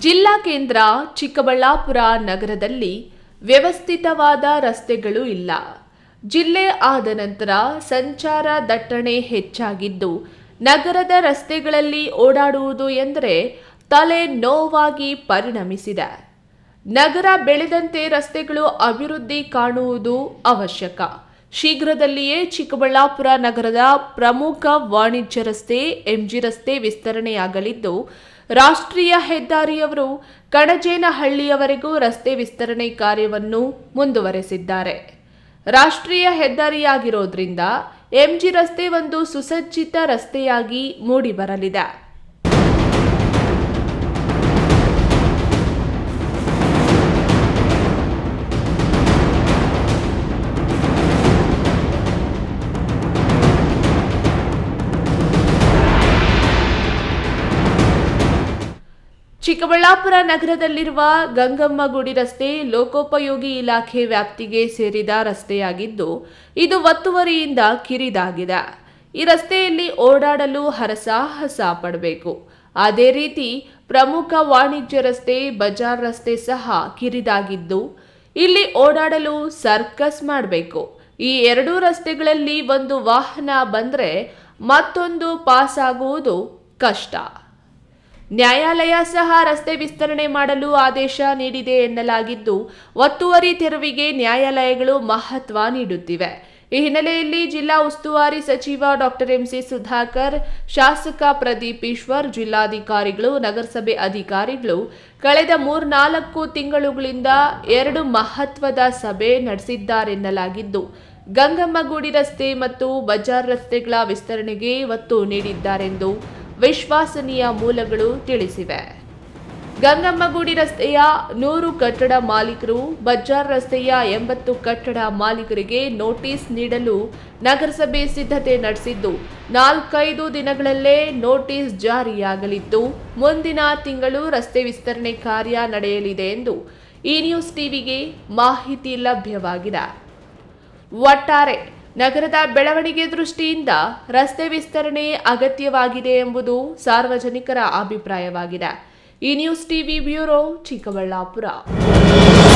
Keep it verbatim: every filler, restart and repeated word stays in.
ಜಿಲ್ಲಾ ಕೇಂದ್ರ ಚಿಕ್ಕಬಳ್ಳಾಪುರ ನಗರದಲ್ಲಿ ವ್ಯವಸ್ಥಿತವಾದ ರಸ್ತೆಗಳು ಇಲ್ಲ. ಜಿಲ್ಲೆ ಆದ ನಂತರ ಸಂಚಾರ ದಟ್ಟಣೆ ಹೆಚ್ಚಾಗಿದ್ದು, ನಗರದ ರಸ್ತೆಗಳಲ್ಲಿ ಓಡಾಡುವುದು ಎಂದರೆ ತಲೆ ನೋವಾಗಿ ಪರಿಣಮಿಸಿದೆ. ನಗರ ಬೆಳೆದಂತೆ ರಸ್ತೆಗಳು ಅಭಿವೃದ್ಧಿ ಕಾಣುವುದು ಅವಶ್ಯಕ. ಶೀಘ್ರದಲ್ಲಿಯೇ ಚಿಕ್ಕಬಳ್ಳಾಪುರ ನಗರದ ಪ್ರಮುಖ ವಾಣಿಜ್ಯ ರಸ್ತೆ ಎಂಜಿ ರಸ್ತೆ ವಿಸ್ತರಣೆಯಾಗಲಿದ್ದು, ರಾಷ್ಟ್ರೀಯ ಹೆದ್ದಾರಿಯವರು ಕಣಜೇನಹಳ್ಳಿಯವರೆಗೂ ರಸ್ತೆ ವಿಸ್ತರಣೆ ಕಾರ್ಯವನ್ನು ಮುಂದುವರೆಸಿದ್ದಾರೆ. ರಾಷ್ಟ್ರೀಯ ಹೆದ್ದಾರಿಯಾಗಿರೋದ್ರಿಂದ ಎಂಜಿ ರಸ್ತೆ ಒಂದು ಸುಸಜ್ಜಿತ ರಸ್ತೆಯಾಗಿ ಮೂಡಿಬರಲಿದೆ. ಚಿಕ್ಕಬಳ್ಳಾಪುರ ನಗರದಲ್ಲಿರುವ ಗಂಗಮ್ಮ ಗುಡಿ ರಸ್ತೆ ಲೋಕೋಪಯೋಗಿ ಇಲಾಖೆ ವ್ಯಾಪ್ತಿಗೆ ಸೇರಿದ ರಸ್ತೆಯಾಗಿದ್ದು, ಇದು ಒತ್ತುವರಿಯಿಂದ ಕಿರಿದಾಗಿದೆ. ಈ ರಸ್ತೆಯಲ್ಲಿ ಓಡಾಡಲು ಹರಸಾಹಸ ಪಡಬೇಕು. ಅದೇ ರೀತಿ ಪ್ರಮುಖ ವಾಣಿಜ್ಯ ರಸ್ತೆ ಬಜಾರ್ ರಸ್ತೆ ಸಹ ಕಿರಿದಾಗಿದ್ದು, ಇಲ್ಲಿ ಓಡಾಡಲು ಸರ್ಕಸ್ ಮಾಡಬೇಕು. ಈ ಎರಡೂ ರಸ್ತೆಗಳಲ್ಲಿ ಒಂದು ವಾಹನ ಬಂದರೆ ಮತ್ತೊಂದು ಪಾಸ್ ಆಗುವುದು ಕಷ್ಟ. ನ್ಯಾಯಾಲಯ ಸಹ ರಸ್ತೆ ವಿಸ್ತರಣೆ ಮಾಡಲು ಆದೇಶ ನೀಡಿದೆ ಎನ್ನಲಾಗಿದ್ದು, ಒತ್ತುವರಿ ತೆರವಿಗೆ ನ್ಯಾಯಾಲಯಗಳು ಮಹತ್ವ ನೀಡುತ್ತಿವೆ. ಈ ಹಿನ್ನೆಲೆಯಲ್ಲಿ ಜಿಲ್ಲಾ ಉಸ್ತುವಾರಿ ಸಚಿವ ಡಾಕ್ಟರ್ ಎಂಸಿ ಸುಧಾಕರ್, ಶಾಸಕ ಪ್ರದೀಪ್ ಈಶ್ವರ್, ಜಿಲ್ಲಾಧಿಕಾರಿಗಳು, ನಗರಸಭೆ ಅಧಿಕಾರಿಗಳು ಕಳೆದ ಮೂರ್ನಾಲ್ಕು ತಿಂಗಳುಗಳಿಂದ ಎರಡು ಮಹತ್ವದ ಸಭೆ ನಡೆಸಿದ್ದಾರೆನ್ನಲಾಗಿದ್ದು, ಗಂಗಮ್ಮಗುಡಿ ರಸ್ತೆ ಮತ್ತು ಬಜಾರ್ ರಸ್ತೆಗಳ ವಿಸ್ತರಣೆಗೆ ಒತ್ತು ನೀಡಿದ್ದಾರೆಂದು ವಿಶ್ವಾಸನೀಯ ಮೂಲಗಳು ತಿಳಿಸಿವೆ. ಗಂಗಮ್ಮಗುಡಿ ರಸ್ತೆಯ ನೂರು ಕಟ್ಟಡ ಮಾಲೀಕರು, ಬಜಾರ್ ರಸ್ತೆಯ ಎಂಬತ್ತು ಕಟ್ಟಡ ಮಾಲೀಕರಿಗೆ ನೋಟಿಸ್ ನೀಡಲು ನಗರಸಭೆ ಸಿದ್ಧತೆ ನಡೆಸಿದ್ದು, ನಾಲ್ಕೈದು ದಿನಗಳಲ್ಲೇ ನೋಟಿಸ್ ಜಾರಿಯಾಗಲಿದ್ದು, ಮುಂದಿನ ತಿಂಗಳು ರಸ್ತೆ ವಿಸ್ತರಣೆ ಕಾರ್ಯ ನಡೆಯಲಿದೆ ಎಂದು ಈ ನ್ಯೂಸ್ ಟಿವಿಗೆ ಮಾಹಿತಿ ಲಭ್ಯವಾಗಿದೆ. ಒಟ್ಟಾರೆ ನಗರದ ಬೆಳವಣಿಗೆ ದೃಷ್ಟಿಯಿಂದ ರಸ್ತೆ ವಿಸ್ತರಣೆ ಅಗತ್ಯವಾಗಿದೆ ಎಂಬುದು ಸಾರ್ವಜನಿಕರ ಅಭಿಪ್ರಾಯವಾಗಿದೆ. ಈ ನ್ಯೂಸ್ ಟಿವಿ ಬ್ಯೂರೋ, ಚಿಕ್ಕಬಳ್ಳಾಪುರ.